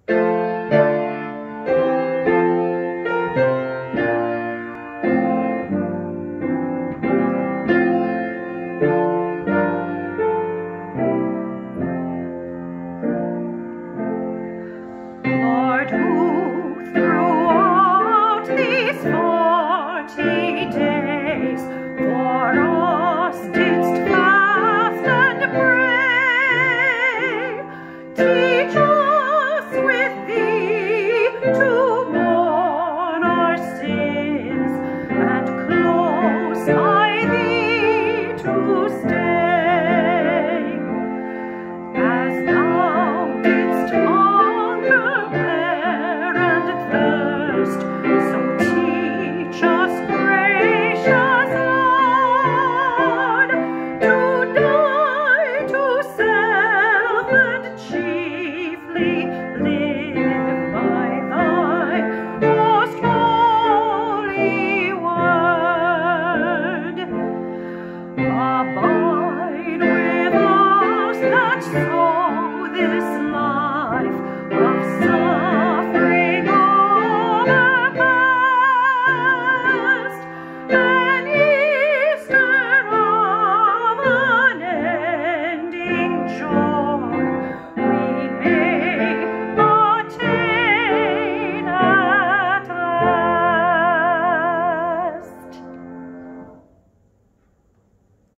Lord, who throughout these 40 days for us didst fast and pray, teach us with thee to mourn our sins, and close by thee to stay, as thou didst hunger, bear, and thirst. So teach us, gracious Lord, to die to self and chiefly live by thy most holy word. Abide with us that